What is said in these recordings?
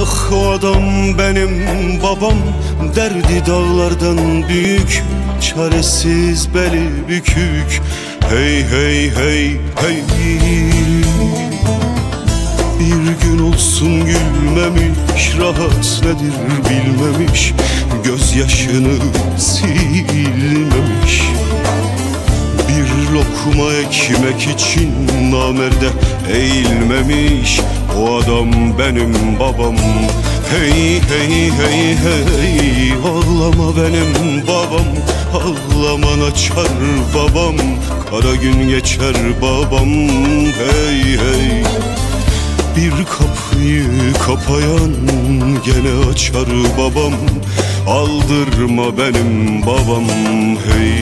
Ah o adam benim babam, derdi dağlardan büyük, çaresiz beli bükük. Hey hey hey hey. Bir gün olsun gülmemiş, rahat nedir bilmemiş, gözyaşını silmemiş. Bir lokma ekmek için namerde eğilmemiş, o adam benim babam. Hey hey hey hey, ağlama benim babam, ağlaman açar babam, kara gün geçer babam. Hey hey. Bir kapıyı kapayan gene açar babam, aldırma benim babam. Hey.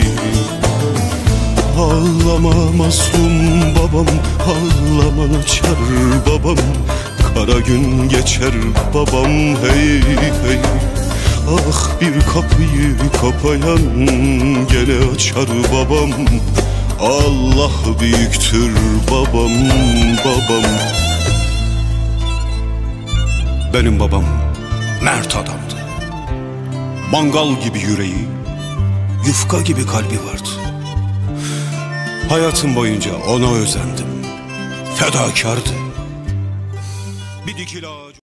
Ağlama mazlum babam, ağlaman açar babam, kara gün geçer babam. Hey hey. Ah bir kapıyı kapayan gene açar babam, Allah büyüktür babam, babam. Benim babam mert adamdı. Mangal gibi yüreği, yufka gibi kalbi vardı. Hayatım boyunca ona özendim. Fedakardı. Bir dikil ağaç